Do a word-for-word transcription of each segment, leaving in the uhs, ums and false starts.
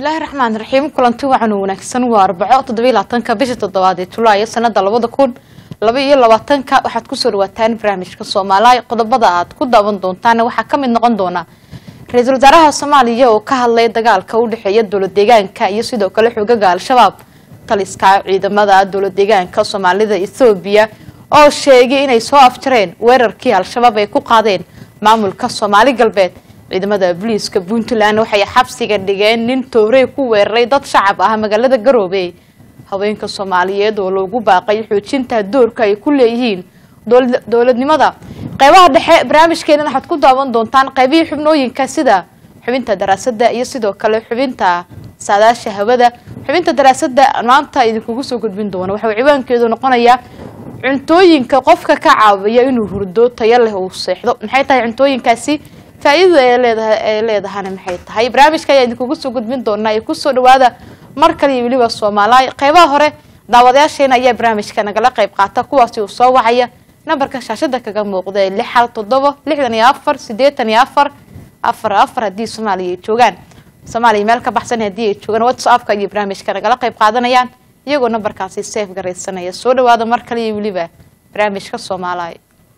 الله الرحمن الرحيم كلنتي وعن ونكسن وأربعة تدبي لاتنك بيش تدوادي تلاقي سنة دلوضة كون لبي لواتنك واحد كسر وتاني برامج كصومالي قد بدأت كده بندون تاني وحكم النقندونا رئيس الوزراء الصومالية وكهالله دجال كود حياة دولة دجان كيسيد وكل حجة الشباب تلسكا عيد مدى دولة دجان كصومالية إثيوبيا أو شيء إن يسوى أفترين ويركي الشباب يكون قادين معمول كصومالي قلبت ciidamada booliiska Puntland waxay xabsiga dhigeen nin toorey ku weeraray dad shacab ah magaalada Garowe haweenka Soomaaliyeed oo loogu baaqay xoojinta doorka ay ku leeyihiin dawladnimada qaybaha dhexe barnaamijkeena waxaad ku daawan doontaan qaybihi xubnooyinka sida xubinta daraasadda iyo sidoo kale xubinta saadaasha hawada xubinta daraasadda maanta idinku soo gudbin doona waxa uu ciwaankeedu noqonayaa cuntooyinka qofka ka caawiya inuu hurdo tayo leh oo seexdo maxay tahay cuntooyinkaasi فايدة إلى هذا محيط هاي برامج كي يدكوا جسوا قد من دوننا يكسوا لهذا مركز يبلي والصومالي قيبه هره دعوة شينا يا برامج كنا قلا قيب قاطع قواسي وصوعية نبرك شاشة كجمع قضاء اللي حال تضبه لحدني أفر سديتني أفر أفر أفر هدي صومالي تشوجان صومالي مالك بحسن هدي تشوجان واتساب كي برامج كنا قلا قيب قاعدنا يان يجوا نبرك عسي سيف قريت سنة يسود وهذا مركز يبلي برامج كالصومالي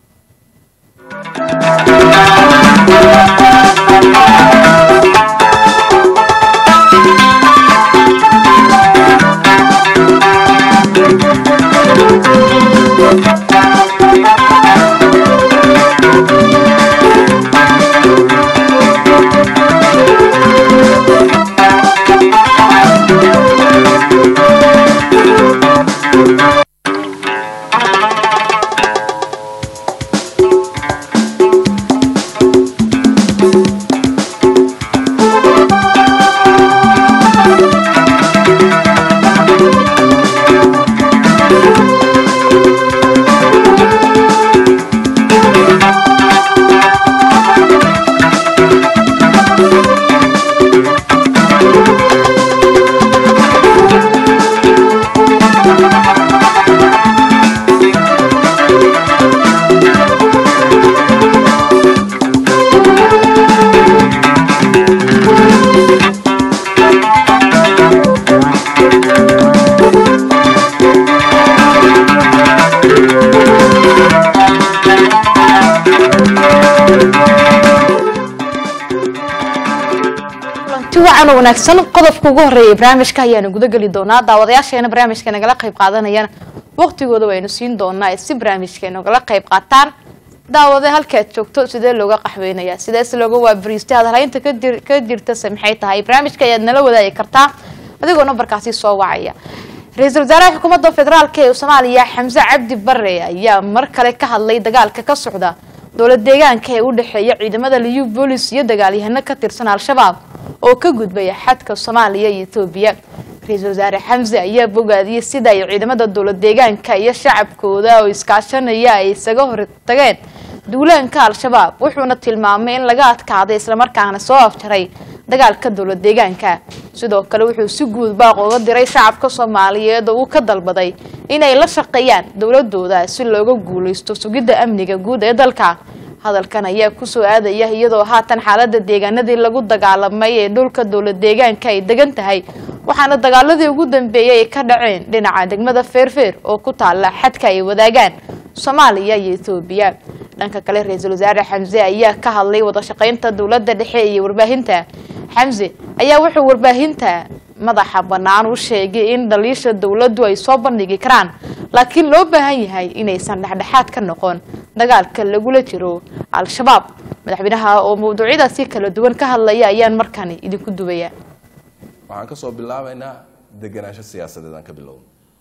وعن ونكسن قذف كوجه برامج كهيان وجود قلي دونا دعوة أنا برامج كنا قلا قيب قادنا يان وقت جودو وينسين دونا يسي برامج كنا قلا قيب قاتان دعوة هالكات شوكتو سيدا اللغة قحوينا يا سيدا اللغة وبريستي هذا هاي أنت كدير كدير تسمحيتها هاي برامج كيان نلو ذا يكرتا هذا قلنا بركاسي صواعية رئيس الوزراء حكومة الفدرال كي وصوماليا حمزة عبد بري يا مركل كهاللي دجال ككسعودة دولة ديجان كي ودحية ciidamada liyu booliis iyo dagaalyahanna ka tirsan al-shabaab oo ka gudbay xadka Soomaaliya iyo Itoobiya Ra'iisul Wasaare Xamza ayaa bogaadiyay sida ay ciidamada dowlad deegaanka iyo shacabkooda oo iskaashanaya ay isaga hor tageen duulaanka al-shabaab wuxuuna tilmaamay in laga adkaaday isla markaana soo afjaray dagaalka dowlad deegaanka sidoo kale wuxuu si guud baaq uga diray shacabka Soomaaliyeed oo uu ka dalbaday inay la shaqeeyaan dowladooda si looga guuleysto sugidda amniga guud ee dalka hadalkan ayaa ku soo aadaya iyadoo haatan xaaladda deegaanadii lagu dagaalamay ee dhulka dowlad deegaanka ay degan tahay waxaana dagaaladii ugu dambeeyay ay ka dhaceen dhinaca degmada Feerfeer oo ku taala xadka ay wadaagaan Soomaaliya iyo Itoobiya dhanka kale Ra'iisul Wasaare Xamza ayaa ka hadlay wada shaqeynta dowladda dhexe iyo warbaahinta Xamza ayaa wuxuu warbaahinta madaxa banaan u sheegay in dhaliisha dawladdu ay soo bandhigi karaan laakiin loo baahan yahay inay san dhexdhexaad ka noqon dagaalka lagu la jiro al-shabaab madaxweynaha oo mowduucyadaasi kala duwan ka hadlaya ayaan markaan idinku duubaya waxaan ka soo bilaabaynaa deganaansho siyaasadeed aan ka bilowno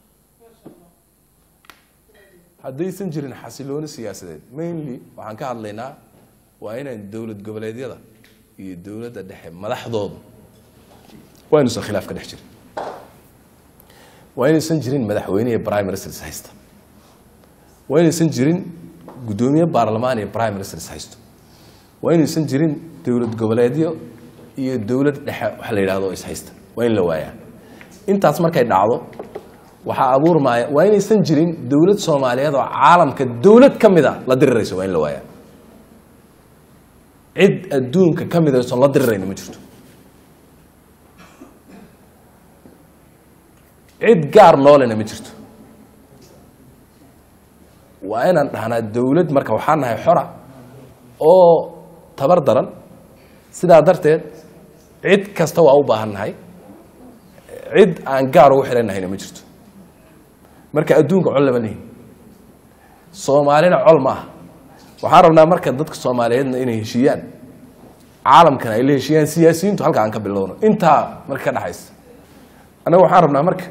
haddaysan jirin xasilooni siyaasadeed mainly waxaan ka hadlaynaa waa inay dawlad goboleedyada iyo dawladda dhexe madaxdooda waa inaysan khilaaf ka dhex jirin waa inaysan jirin madaxweyne iyo prime minister haysta waa inaysan jirin gudoomiye baarlamaan iyo prime minister haysto waa inaysan jirin dawlad goboleedyo iyo dawlad dhexe wax la yiraahdo is haysta waa in la waayaa intaas markay dhacdo waxa abuurmaya waa inaysan jirin dawlad Soomaaliyeed oo caalamka dawlad kamida la dirirayso waa in la waayaa cid adduunka kamida oo la dirirayna ma jirto cid gaar noolena ma jirto waa inaan dhahnaa dawlad marka waxaan nahay xora oo tabar daran sidaa darteed cid kasta waa u baahan nahay cid aan gaar ugu xirannahayna ma jirto marka adduunka col lama lihin soomaalina col ma aha waxaan rabnaa marka dadka soomaaliyeedna inay heshiiyaan caalamkana ay la heshiiyaan siyaasiyiintu halka aan ka bilowno intaa marka ka dhaxaysa anaga waxaan rabnaa marka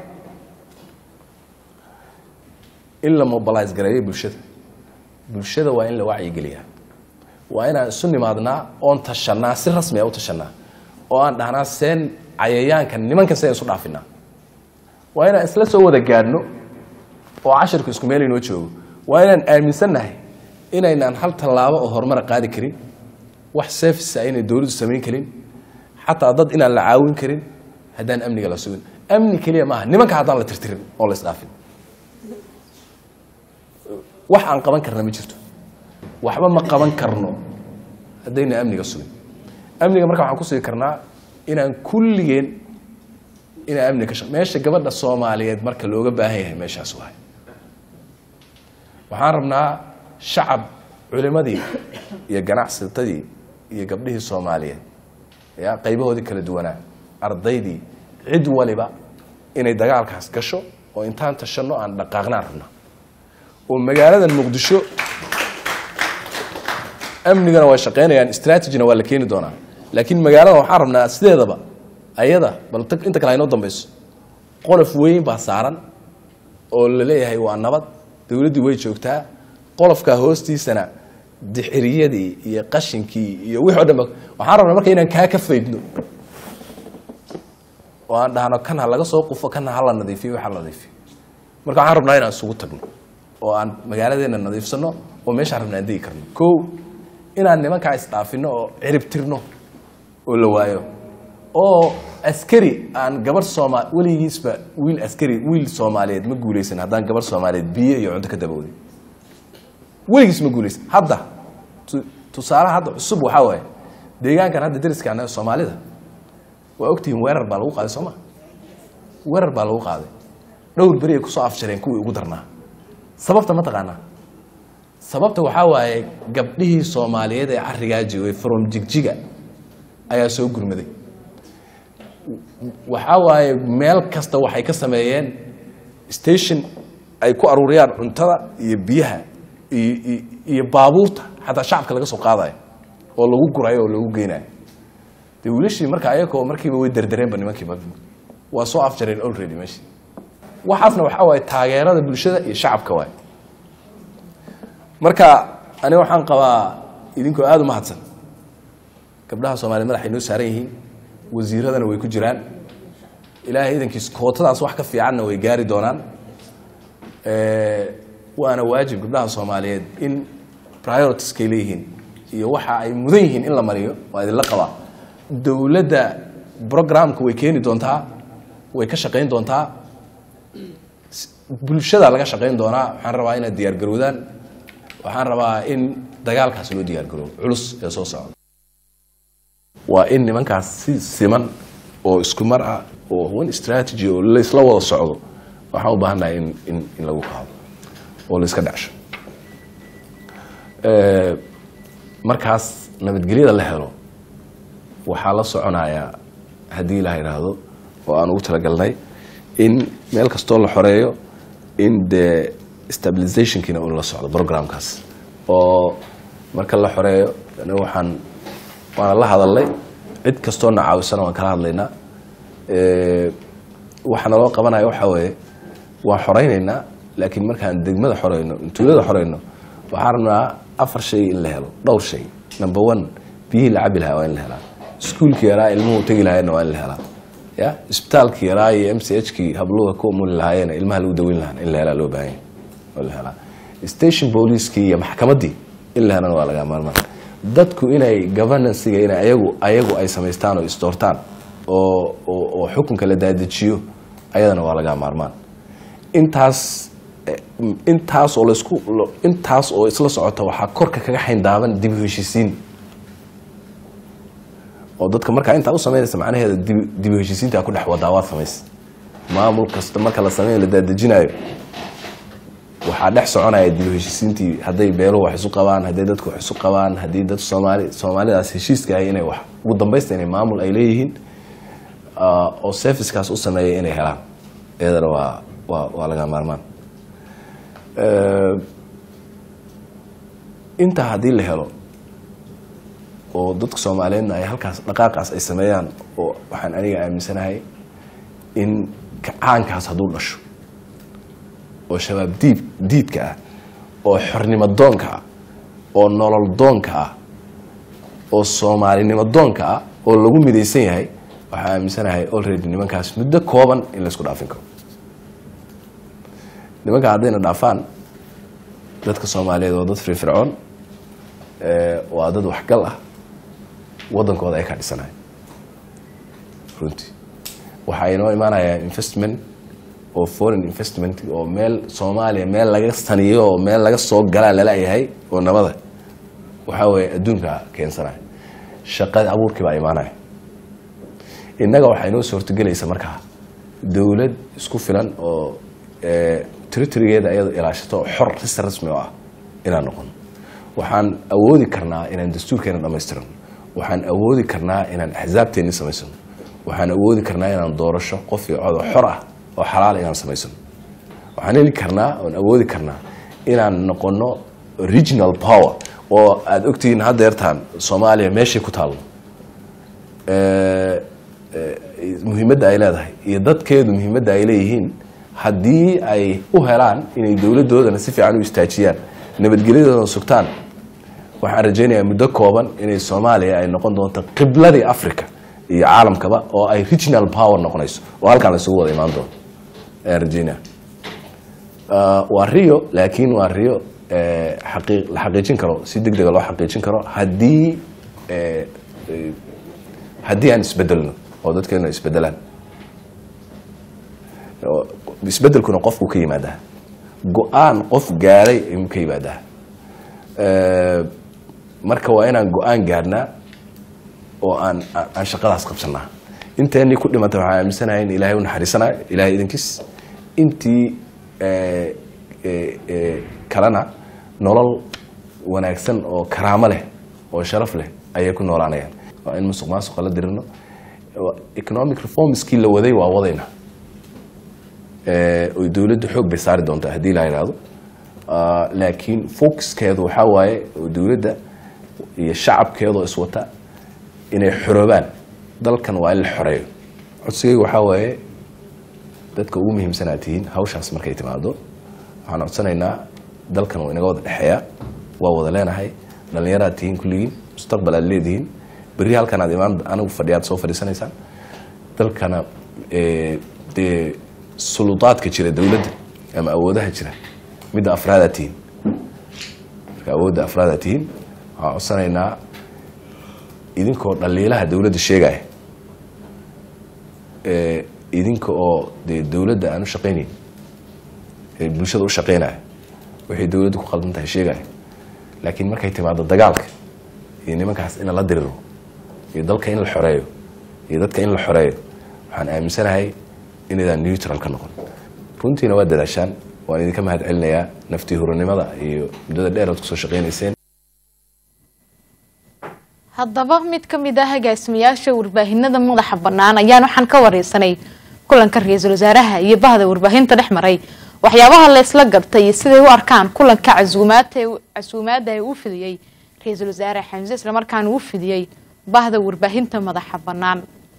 in la mobilize gareeyo bulshada bulshada waa in la wacyigeliyaa waa inaan isu nimaadnaa oon tashanaa si rasmi ah u tashanaa oo aan dhahnaa seen cayayaanka nimanka seen isu dhaafinaa waa inaan isla soo wada gaadhno oo cashirku isku meel inoo joogo waa inaan aaminsannahay inaynaan hal tallaabo oo horumar qaadi karin wax service ah inay dawladdu samayn karin xataa dad inaan la caawin karin haddaan amniga la sugin amni keliya maaha nimanka haddaan la tirtirin oo la isdhaafin wax aan qaban karna ma jirto waxba ma qaban karno haddayna amniga sugin amniga marka waxaan ku sii karnaa inaan kulligeen inaan amniga ka shaqo meesha gabadha Soomaaliyeed marka looga baahan yahay meeshaas waay waxaan rabnaa shacab culimadii iyo ganacsatadii iyo gabdhihii Soomaaliyeed ya qaybahoodii kala duwanaa ardaydii cid waliba inay dagaalkaas gasho oo intaan tashano aan dhaqaaqnaa rabnaa oo magaalada Muqdisho amnigana waa shaqeynayaan strategy-na waa la keeni doonaa laakiin magaalada waxaan rabnaa sideedaba ayada bal inta kale aynoo dambayso qolof weyn baa saaran oo la leeyahay waa nabad dawladdu way joogtaa qolofka hoostiisana dixiriyadii iyo qashinkii iyo wixii oo dhan waxaan rabnaa marka inaan kaa ka faydno oo aan dhahno kana laga soo qufo kana hal la nadiifiyo waxa la nadiifiyo marka waxaan rabnaa inaan isugu tagno oo aan magaaladeena nadiifsano oo meesha rabnaa dii karno koo inaan nimanka isdhaafino oo cirib tirno oo la waayo oo askari aan gabar Soomaali waligiisba wiil askari wiil Soomaaliyeed ma guuleysan hadaan gabar Soomaaliyeed biyo iyo cunto ka dabawday waligiis ma guuleysan hadda tusaale hadda cusub waxa waay deegaankan hadda dariskaana Soomaalida waa ogtiin weerar baa lagu qaaday Soomaa weerar baa lagu qaaday dhowr bari ku soo afjareen kuwii ugu darnaa sababta ma taqaanaa sababta waxa waaye gabdhihii Soomaaliyeed ee arigaa joogay from Jigjiga ayaa soo gurmaday waxa waaye meel kasta waxay ka sameeyeen station ay ku aruuriyaan cuntada iyo biyaha iyo iyo baabuurta hatta shacabka laga soo qaadayo oo lagu gurayo oo lagu geynayo dawladii marka ayagoo markiiba way dardareen ba nimankiiba waa soo afjareen already meeshii waxaasna waxa waaye taageerada bulshada iyo shacabka waay marka ani waxaan qabaa idinkoo aad u mahadsan gabdhaha Soomaaliyeed madaxay noo saaran yihiin wasiiradana way ku jiraan ilaahay idankiis kootadaas wax ka fiicanna way gaari doonaan ee waana waajib gabdhaha Soomaaliyeed in priorities ka leeyihiin iyo waxa ay mudan yihiin in la mariyo waa idin la qabaa dawladda programka way keeni doontaa way ka shaqeyn doontaa bulshada laga shaqeyn doonaa waxaan rabaa in diyaar garowdaan waxaan rabaa in dagaalkaas loo diyaar garow culus ee soo socda waa in nimankaas si siman oo isku mar ah oo one strategy oo la isla wada socdo waxaan u baahanahay in in in lagu qaado oo la iska dhacsho ee markaas nabadgelyada la helo waxa la soconaya hadii la yiraahdo oo aan ugu talagalnay in meel kasto la xoreeyo in the stabilization kina oo la socdo programkaas oo marka la xoreeyo ana waxaan waan la hadalay cid kasto na caawisana waan kala hadlaynaa ee waxana loo qabanayo waxa weeye waa xoreynayna laakiin markaan degmada xoreyno intuulada xoreyno waxaan rabnaa afar shay in la helo dhowr shay number one biyo la cabi lahaa waa in la helaa iskuulka yaraa ilmuhu tagi lahaayeen waa in la helaa ya isbitaalka yaraa iyo M C H ki habluha ku mul lahaayeen ilmaha lagu daweyn lahaa in la helaa loo baahan yahay la helaa station police ki iyo maxkamadii in la helana waa laga maarmaan dadku inay governance-ga inay ayagu ayagu ay sameystaan oo isdoortaan oo oo xukunka la daadajiyo ayadana waa laga maarmaan intaas intaas oo la isku intaas oo isla socota waxa korka kaga xindaaban dib u heshiisiin oo dadka marka inta u sameeyay macnaheeda dib u heshiisiinta ku dhex wada waa sameys maamul kasta marka la sameeyo la daadejinayo waxaa dhex soconaya dib u heshiisiintii hadday beelo wax isu qabaan hadday dadku wax isu qabaan haddii dad Soomaali Soomaalidaas heshiiska ay inay wax ugu dambaysta inay maamul ay leeyihiin oo servicekaas u sameeyay inay helaan iyadana waa waa waa laga maarmaan inta haddii la helo oo dadka Soomaaliyeedna ay halkaas dhaqaaqaas ay sameeyaan oo waxaan aniga aaminsanahay in kacaankaas hadduu dhasho oo shabaab diib diidka ah oo xornimo doonka ah oo nolol doonka ah oo Soomaalinimo doonka ah oo lagu midaysan yahay waxaan aaminsanahay already nimankaas muddo kooban in la isku dhaafin karo nimanka haddayna dhaafaan dadka Soomaaliyeed oo dad firfircoon ee waa dad waxgal ah wadankooda ay ka dhisanaay runtii waxa ay noo imaanayaan investment oo foreign investment oo meel Soomaaliya meel laga saniyo oo meel laga soo galaa la leeyahay oo nabada waxa way adduunka keensanay shaqada abuurkii baa imaanay innaga waxa inoo suurtagelaysa markaa dawlad isku filan oo ee territory-geeda ay ilaashato xor rasmi ah inaan noqon waxaan awoodi karnaa inaan dastuurkeena dhameystirno waxaan awoodi karnaa inaan axsaabteena sameysano waxaan awoodi karnaa inaan doorasho qof iyo cod xor ah oo xalaal inaan sameysano waxaan heli karnaa oo awoodi karnaa inaan noqono regional power oo aad ogtiin hadeertaan Soomaaliya meeshay ku taalo ee muhiimadda ay leedahay iyo dadkeedu muhiimadda ay leeyihiin haddii ay u helaan inay dawladoodana si fiican u istaajiyaan nabadgelyadooda sugtaan waxaan rajaynayaa muddo kooban inay Soomaaliya ay noqon doonto qibladii Afrika iyo caalamkaba oo ay regional power noqonayso oo halkaan la isugu wada imaan doono ee rajaynaa waa Rio laakiin waa Rio ee xaqiiq la xaqiijin karo si degdeg loo xaqiijin karo haddii ee haddii aan isbedelno oo dadkeena isbedelaan isbedelkuna qofku ka yimaada go'aan qof gaaray inuu ka yimaada ee marka waa inaan go'aan gaarnaa oo aan aan shaqadaas qabsanaa inteeni ku dhimatay waxa aaminsanahay in Ilaahay u naxariisanayo Ilaahay idinkiis intii ee ee kalana nolol wanaagsan oo karaamo leh oo sharaf leh ayay ku noolaanayaan waa in musuqmaasuqa la dirino economic reforms kii la waday waa wadayna ee oo dawladdu xoog bay saari doontaa hadii la yiraahdo laakiin focuskeedu waxa waaye dawladda iyo shacabkeedu is wata inay xoroobaan dalkan waa in la xoreeyo codsigaygu waxa waaye dadka ugu muhiimsanaatiin hawshaas markay timaado waxaan codsanaynaa dalkan waa inaga wada dhaxeeya waa wada leenahay dhalinyarada tiin kulligiin mustaqbal aad leedihiin bari halkan aad imaan anigu fadhiyaad soo fadhiisanaysaan dalkana ee de sulutaadka jira dawladda ama awoodaha jira mid afraad tiin marka awoodda afraad tiin waxaan codsanaynaa idinkoo dhaliilaha dawladda sheegaya ee idinka oo de dawladda aan u shaqeynin ee bulshada u shaqeynaya waxay dawladdu ku qaldan tahay sheegaya laakiin markay timaado dagaalka iyo nimankaas in la diriro iyo dalka in la xoreeyo iyo dadka in la xoreeyo waxaan aaminsanahay inaydan neutral ka noqon runtiina waa dadaashaan waan idinka mahad celinayaa naftii hurinimada iyo muddada dheer aad ku soo shaqeynayseen haddaba mid ka mid ah agaasimayaasha warbaahinada madaxa bannaan ayaan waxaan ka wareysanay kulanka ra'iisul wasaaraha iyo bahda warbaahinta dhex maray waxyaabaha la isla gartay siday u arkaan kulanka casuumaadka casuumaadda ay u fidiyay ra'iisul wasaare Xamse isla markaan uu fidiyay bahda warbaahinta madaxa bannaan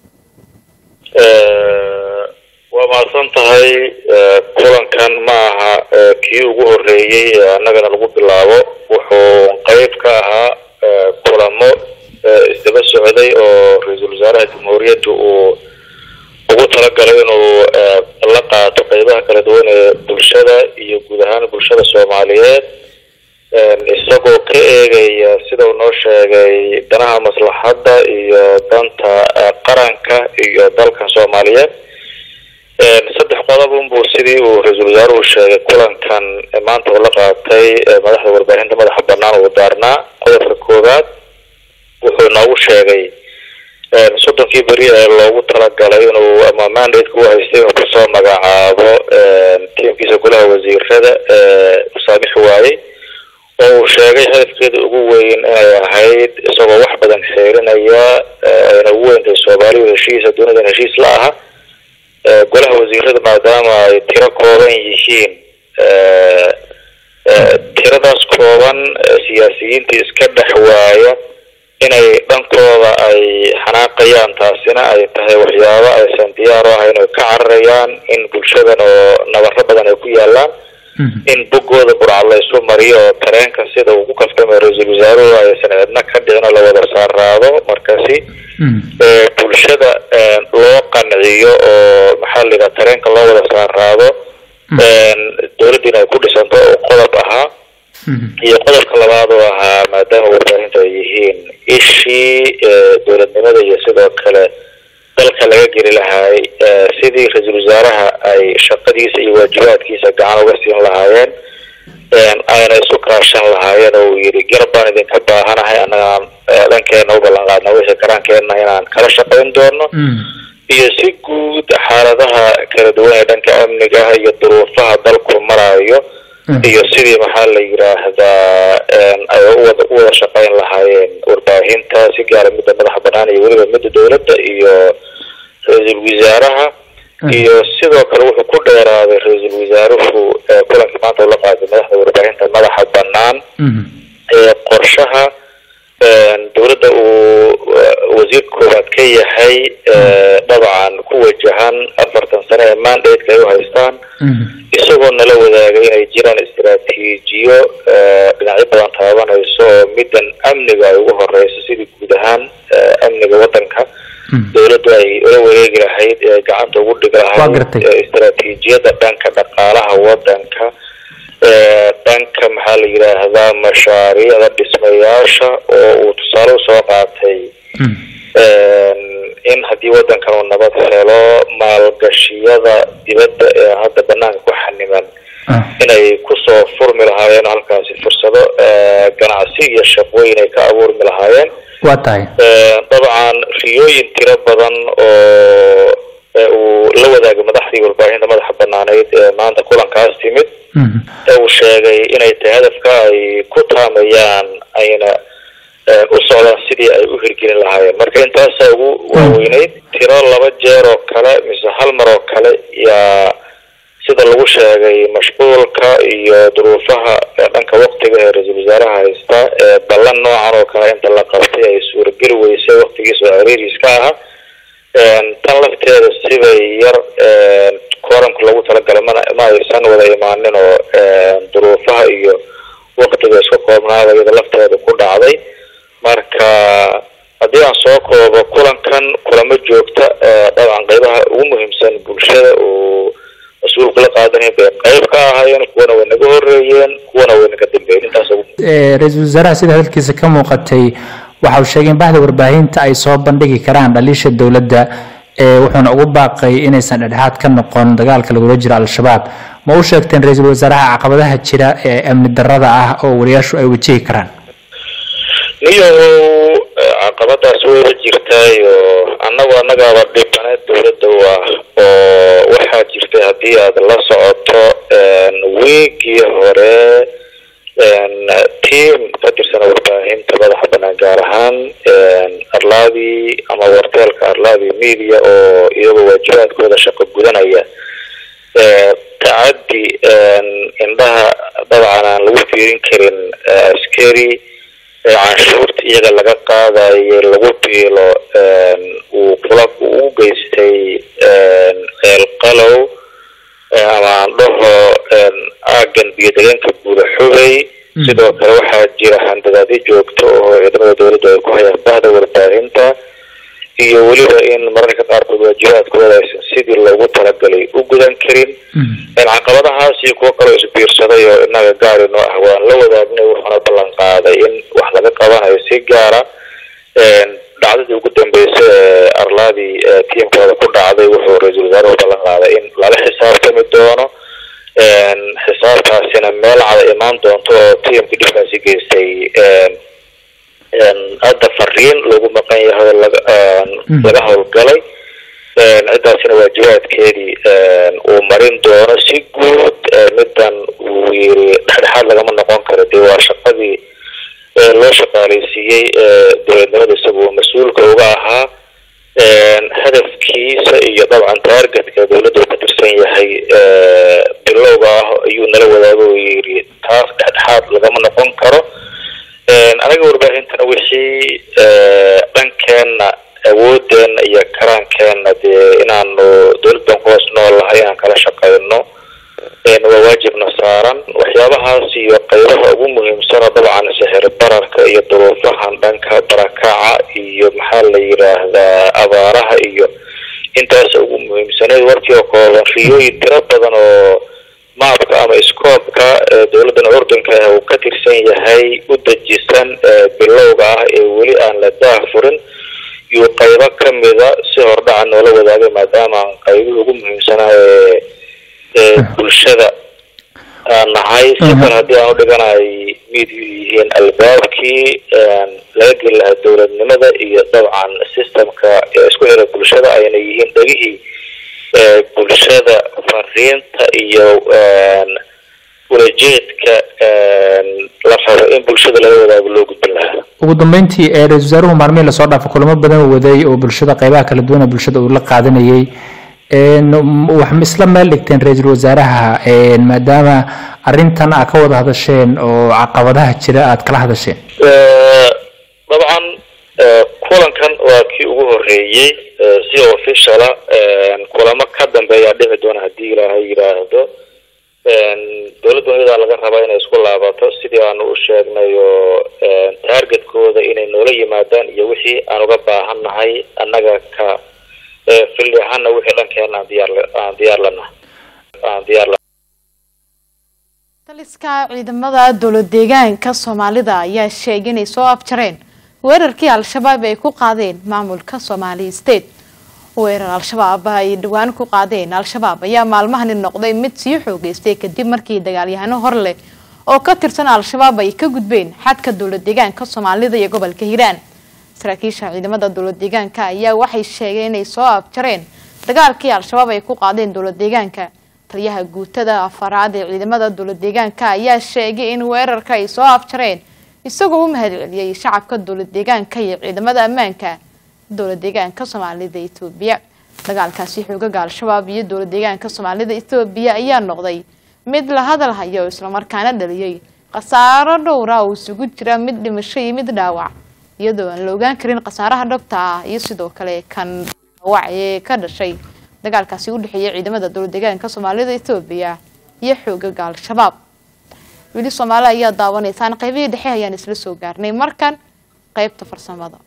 ee waa maasan tahay kulankan ma aha kii ugu horeeyay annagana lagu bilaabo wuxuu qayb ka ahaa kulamo isdaba socday oo ra'iisul wasaaraha jamhuuriyadda uu ugu talagalay inuu la qaato qaybaha kala duwan ee bulshada iyo guud ahaan bulshada Soomaaliyeed isagoo ka eegaya sida uu noo sheegay danaha maslaxadda iyo danta qaranka iyo dalka Soomaaliyeed saddex qodob buu sidii uu ra'iisul wasaaruhu sheegay kulankan maanta oo la qaatay madaxda warbaahinta madaxa bannaan oo daarnaa qodobka koowaad wuxuu noogu sheegay soddonkii beri ee loogu talagalay inuu ama mandate ku haystay inuu kusoo magacaabo tiimkiisa golaha wasiirada u saamixi waayey oo uu sheegay hadafkeeda ugu weyn inay ahayd isagoo wax badan xeerinaya ayna ugu weyntay Soomaaliya heshiis adduunyada heshiis la aha golaha wasiirada maadaama ay tiro kooban yihiin tiradaas kooban siyaasiyiinta iska dhex waaya inay dhankooda ay xanaaqayaan taasina ay tahay waxyaabo aysan diyaar u ahayn oo ka cararayaan in bulshadan oo nabarro badan ay ku yaalaan in bogooda burcad la isu mariyo oo tareenka sida uu ku kaftamay ra-iisul wasaaruhu aysan cidna ka dhicin oo la wada saaraado markaasi bulshada loo qanciyo oo maxaa la yidhaha tareenka loo wada saaraado dowladdiina ay ku dhisanto oo qodob ahaa iyo qodobka labaad oo ahaa maadaama warbaahinta ay yihiin ishii dowladnimada iyo sidoo kale dalka laga geli lahaay sidii ra-iisul wasaaraha ay shaqadiisa iyo waajibaadkiisa gacan uga siin lahaayeen ayna isu kaashan lahaayeen oo uu yidhi garab baan idinka baahanahay annagaan dhankeena u ballan qaadna wixii karaankeenna inaan kala shaqayn doono iyo si guud xaaladaha kala duwan ee dhanka amniga iyo duruufaha dalku marayo iyo sidii maxaa la yiraahdaa ay u wada shaqayn lahaayeen warbaahinta si gaar ah midda madaxa bannaan iyo weliba midda dowladda iyo ra-iisul wasaaraha iyo sidoo kale wuxuu ku dheeraaday ra-iisul wasaaruhu kulanka maanta uu la qaaday madaxda warbaahinta madaxa bannaan ee qorshaha dowladda uu wasiirka koowaad ka yahay dabcan ku wajahan afartan sano ee mandate-ka ay u haystaan isagoo nala wadaagay inay jiraan istiraatiijiyo dhinacyo badan taabanayso oo middan amniga ay ugu horeyso sidii guud ahaan amniga waddanka dowladdu ay ula wareegi lahayd ee gacanta ugu dhigi lahayd istiraatiijiyada dhanka dhaqaalaha waddanka dhanka maxaa la yidhaahdaa mashaariicda dhismayaasha oo uu tusaale usoo qaatay in haddii waddankan uu nabad helo maalgashiyada dibadda ee hadda banaanka ku xaniman inay kusoo furmi lahaayeen halkaasi fursado ganacsi iyo shaqooyin ay ka abuurmi lahaayeen waa tahay dabcan riyooyin tiro badan oo uu la wadaagay madaxdii warbaahinta madaxa banaaneyd ee maanta kulankaas timid ee uu sheegay inay tahay hadafka ay ku taamayaan ayna u socdaan sidii ay u hirgelin lahaayeen marka intaasaa ugu waaweyneyd tiro laba jeer oo kale mise hal mar oo kale yaa sida lagu sheegay mashquulka iyo duruufaha dhanka waqtiga ee ra-iisul wasaaraha haysta ee ballan noocan oo kale inta la qabtay ay suurageli weysay waqtigiisa oo ciriiriiska aha tan lafteeda sibay yar kooramka lagu talagalay mana ma aysan wada imaanin oo duruufaha iyo waqtiga isku koobnaada iyada lafteeda ku dhacday marka haddii aan soo koobo kulankan kulamo joogta dabcan qaybaha ugu muhiimsan bulshada oo mas-uulka la qaadanaya bay qayb ka ahaayeen kuwana way naga horeeyeen kuwana way naga dambeeyeen intaas ra-iisul wasaaraha sida hadalkiisa ka muuqatay waxa uu sheegay in bahda warbaahinta ay soo bandhigi karaan dhaliisha dowladda wuxuuna ugu baaqay inaysan dhexdhexaad ka noqon dagaalka lagula jiro al-shabaab ma u sheegteen ra-iisul wasaaraha caqabadaha jira ee amni darrada ah oo wariyaashu ay wajihi karaan niyahow caqabadaas wayba jirtaayo annagu annagaaba dhibaneed dowladda u ah oo waxaa jirtay haddii aad la socoto wiigii hore tiim ka tirsan warbaahinta madaxa bannaan gaar ahaan arlaadii ama warteelka arlaadii media oo iyagoo waajibaadkooda shaqo gudanaya tacaddi indhaha dabcan aan lagu fiirin karin askari canshuurta iyaga laga qaadayo lagu biilo uu kula u geystay ceelqalow ama aan dhaho aagan biyo deegaanka buulaxubay sidoo kale waxaa jira handadaadyo joogto oo ciidamada dowladda ay ku hayaan bahda warbaahinta iyo weliba in mararka qaarkood waajibaadkooda aysan sidii loogu talagalay u gudan karin caqabadahaas iyo kuwo kaloo isbiirsaday oo inaga gaari noo ah waan la wadaagnay wuxuuna ballan qaaday in wax laga qabanayo si gaara dhacdadii ugu dambeysay ee arlaadii tiimkooda ku dhacday wuxuu ra-iisul wasaaruhu ballan qaaday in lala xisaabtami doono xisaabtaasina meel cada imaan doonto oo tiimka dhibkaasi geystay hadda fariin lagu maqan yahay laga howlgalay cidaasina waajibaadkeedii uu marin doono si guud midan uu yiri dhexdhexaad lagama noqon karo dee waa shaqadii loo shaqaaleysiiyey dowladnimada isagoo mas-uulka uga ahaa hadafkiisa iyo dabcan taargetka dowladda uu ka tirsan yahay bilowga ah ayuu nala wadaago uu yiri taas dhexdhexaad lagama noqon karo anaga warbaahintana wixii dhankeena awoodeena iyo karaankeena dee inaanu dowladdan ku hoos noolahay inaan kala shaqeyno waa waajibna saaran waxyaabahaas iyo qaybaha ugu muhiimsana dabcan sixir bararka iyo duruufahan dhanka barakaca iyo maxaa la yidhaahdaa abaaraha iyo intaas ugu muhiimsaneed warkii oo kooban riyooyin tiro badan oo maabka ama iskoobka dowladdan urdunka ah uu ka tirsan yahay u dejisan bilowga ah ee weli aan la daafurin iyo qaybo kamida si hordhaca noola wadaagay maadaama qaybuhu ugu muhiimsanaa ee bulshada nahay sikal haddii aan u dhiganay mid yihiin albaabkii laga geli lahaa dowladnimada iyo dabcan systemka isku xira bulshada ayna yihiin dhegihii bulshada fariinta iyo ulajeedka la rabo in bulshada laga wadaago loo gudbin lahaa ugu dambeyntii ee ra-iisul wasaaruhu maalmihii lasoo dhaafo kulamo badan uu waday oo bulshada qaybaha kala duwan ee bulshada uu la qaadanayay wax isla meel dhigteen ra-iisul wasaaraha maadaama arrintan aad ka wada hadasheen oo caqabadaha jira aad kala hadasheen dabcan kulankan waa kii ugu horeeyey si officiala kulamo ka dambeeya dhici doona haddii ilaahay yidhaahdo dowladda iyadaa laga rabaa inay isku laabato sidii aanu u sheegnay oo taargetkooda inay noola yimaadaan iyo wixii aan uga baahan nahay annaga ka fili ahaana wixii dhankeena aan diyaar aan diyaar lana aan diyaar lana taliska ciidamada dowlad deegaanka Soomaalida ayaa sheegay inay soo afjareen weerarkii al-shabaab ay ku qaadeen maamulka Somali State weerar al-shabaab ay dhawaan ku qaadeen al-shabaab ayaa maalmahan noqday mid sii xoogeystay kadib markii dagaalyahano hor leh oo ka tirsan al-shabaab ay ka gudbeen xadka dowlad deegaanka Soomaalida iyo gobolka Hiiraan saraakiisha ciidamada dowlad deegaanka ayaa waxay sheegeen inay soo afjareen dagaalkii al-shabaab ay ku qaadeen dowlad deegaanka taliyaha guutada afaraad ee ciidamada dowlad deegaanka ayaa sheegay in weerarka ay soo afjareen isagoo u mahadceliyay shacabka dowlad deegaanka iyo ciidamada ammaanka dowlad deegaanka Soomaalida Itoobiya dagaalkaasi xoogaga al-shabaab iyo dowlad deegaanka Soomaalida Itoobiya ayaa noqday mid la hadal hayo isla markaana dhaliyay khasaaro dhowr ah oo isugu jira mid dhimasho iyo mid dhaawac iyadoo aan la ogaan karin khasaaraha dhabta ah iyo sidoo kale kan wacyi ka dhashay dagaalkaasi u dhaxeeyay ciidamada dowlad deegaanka Soomaalida Itoobiya iyo xoogaga al-shabaab wili Soomaaliya ayaa daawanaysan qaybihii dhexe ayaan isla soo gaarnay markan qaybta farsamada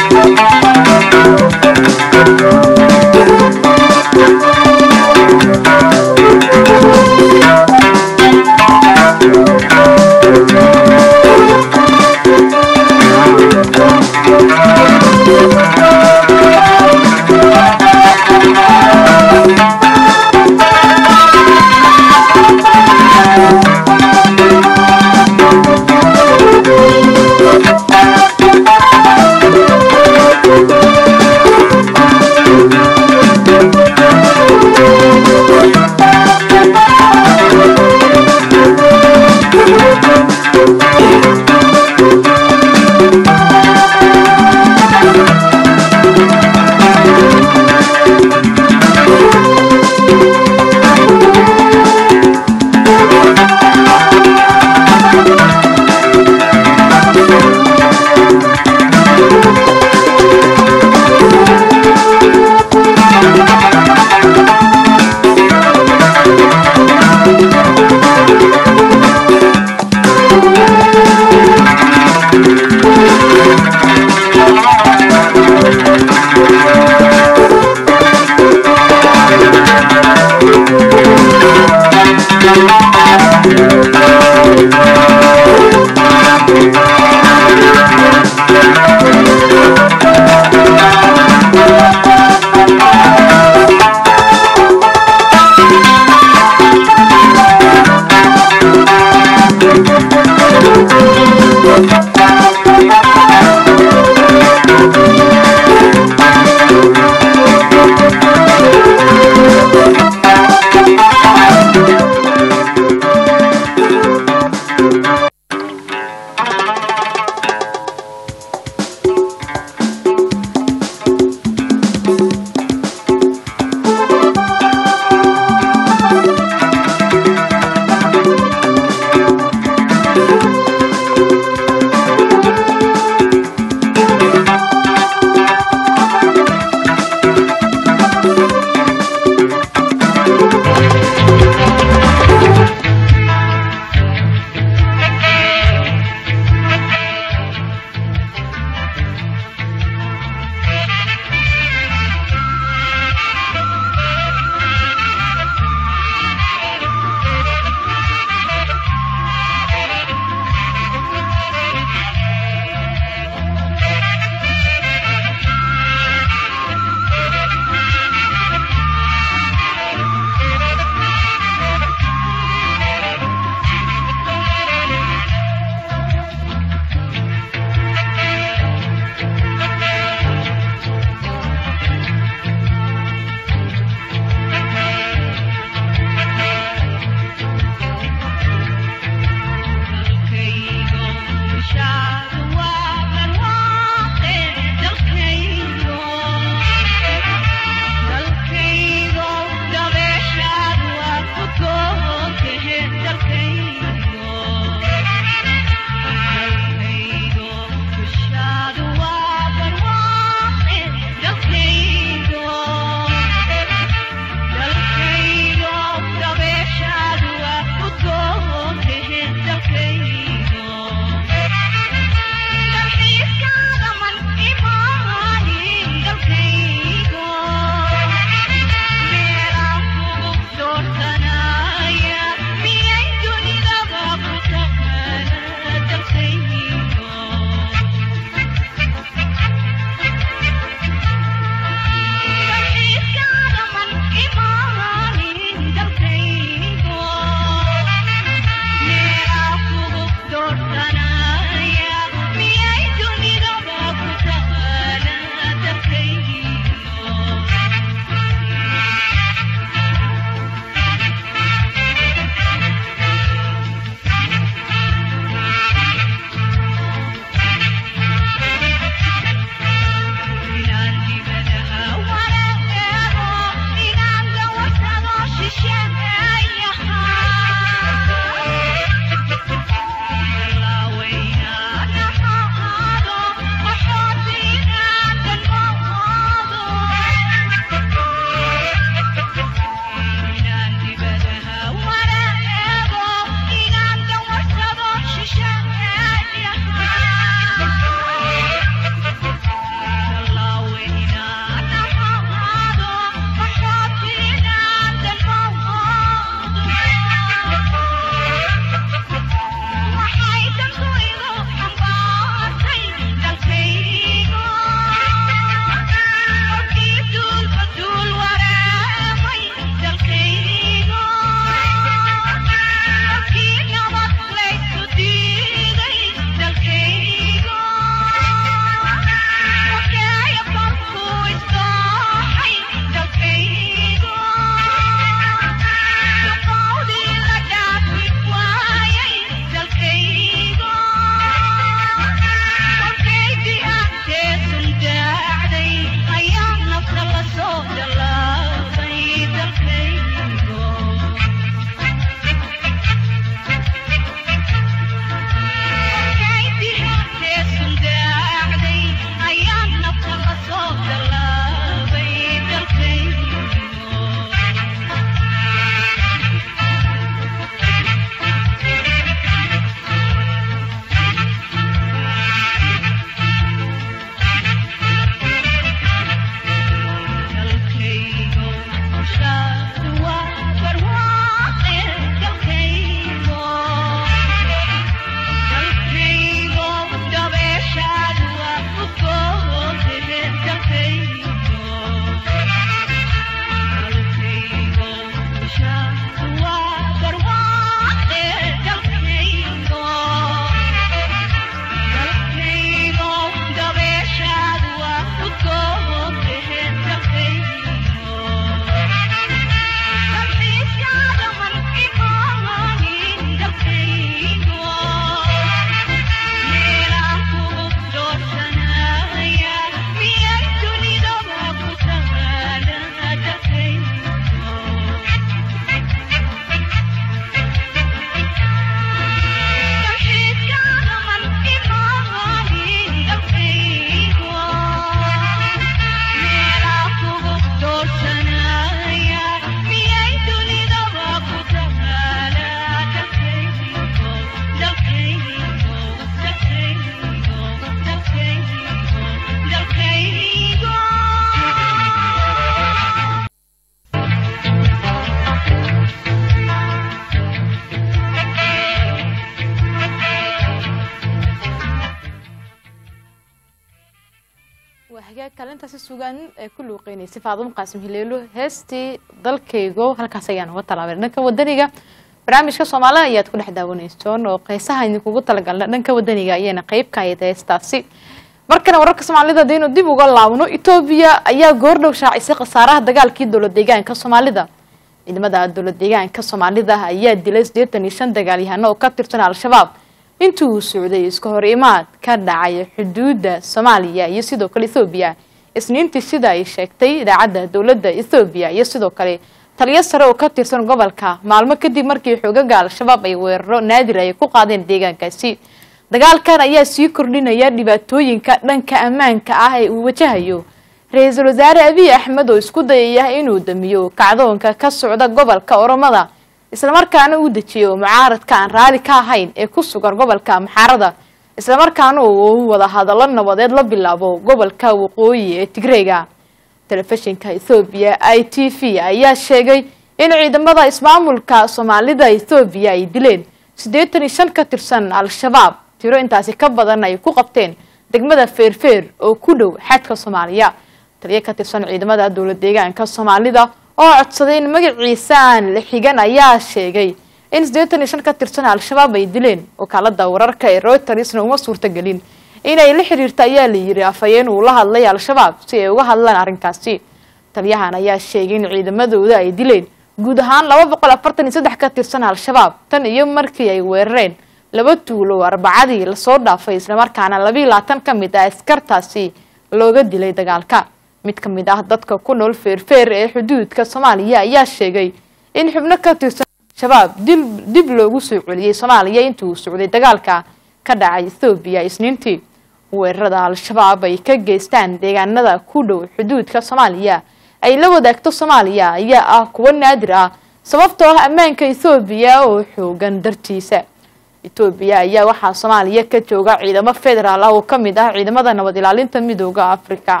kaalintaasi sugan ee ku luuqeynaysa Faadum Qaasim Hileelo heestii dalkaygo halkaas ayaan uga talaabay dhanka wadaniga barnaamijka Soomaaliya ayaad ku dhex daawaneysaan oo qeysaha idinkugu talagalna dhanka wadaniga ayana qayb ka ah heestaasi markana wararka Soomaalida deeno dib uga laabno Itoobiya ayaa goordhow shaacisay khasaaraha dagaalkii dowlad deegaanka Soomaalida ciidamada dowlad deegaanka Soomaalida ayaa dilay siddeetan iyo shan dagaalyahano oo ka tirsan Al-Shabaab intuu socday iska hor imaad ka dhacay xuduudda Soomaaliya iyo sidoo kale Itoobiya isniintii sida ay sheegtay idaacadda dowladda Itoobiya iyo sidoo kale taliye sare oo ka tirsan gobolka maalmo kadib markii xoogagga Al-Shabaab ay weeraro naadir ay ku qaadeen deegaankaasi dagaalkan ayaa sii kordhinaya dhibaatooyinka dhanka ammaanka ah ee uu wajahayo Ra'iisul Wasaare Abiy Ahmed oo isku dayay inuu damiyo kacdoonka ka socda gobolka Oromada isla markaana uu dejiyo mucaaradka aan raali ka ahayn ee ku sugan gobolka Amxaarada isla markaana uu wada hadallo nabadeed la bilaabo gobolka Waqooyi ee Tigreega telefishinka Itoobiya I T V ayaa sheegay in ciidamada ismaamulka Soomaalida Itoobiya ay dileen siddeetan iyo shan ka tirsan Al-Shabaab tiro intaasi ka badan ay ku qabteen degmada Feerfeer oo ku dhow xadka Soomaaliya taliye ka tirsan ciidamada dowlad deegaanka Soomaalida oo codsaday in magaciisa aan la xigan ayaa sheegay in siddeetan iyo shan ka tirsan Al-Shabaab ay dileen wakaalada wararka ee Reuters uma suurtagelin inay la xiriirta ayaa la yiri afayeen uu la hadlay Al-Shabaab si ay uga hadlaan arrinkaasi taliyahan ayaa sheegay in ciidamadooda ay dileen guud ahaan laba boqol afartan iyo saddex ka tirsan Al-Shabaab tan iyo markii ay weerareen laba tuulo Arbacadii la soo dhaafay isla markaana laba iyo labaatan ka mid ah askartaasi looga dilay dagaalka mid ka mid ah dadka ku nool Feerfeer ee xuduudka Soomaaliya ayaa sheegay in xubno ka tirsan Shabaab dib dib loogu soo celiyay Soomaaliya intuu socday dagaalka ka dhacay Itoobiya isniintii weerarada Al-Shabaab ay ka geystaan deegaanada ku dhow xuduudka Soomaaliya ay la wadaagto Soomaaliya ayaa ah kuwa naadir ah sababtoo ah ammaanka Itoobiya oo xoogan dartiisa Itoobiya ayaa waxa Soomaaliya ka jooga ciidamo federaal ah oo kamid ah ciidamada nabad ilaalinta midowga Afrika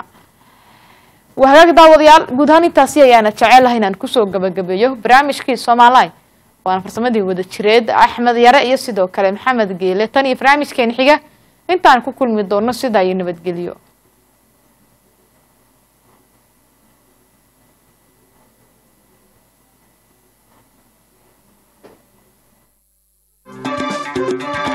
وهاك داوديال guud ahaan intaasi ayaana jecelahay inaan ku soo gabagabeeyo barnaamijkii Soomaaliya waan farsamadii wada jireed Axmed Yare iyo sidoo kale Maxamed Geele tan iyo barnaamijkeen xiga intaan ku kulmi doono sida ay nabadgeliyo Thank you.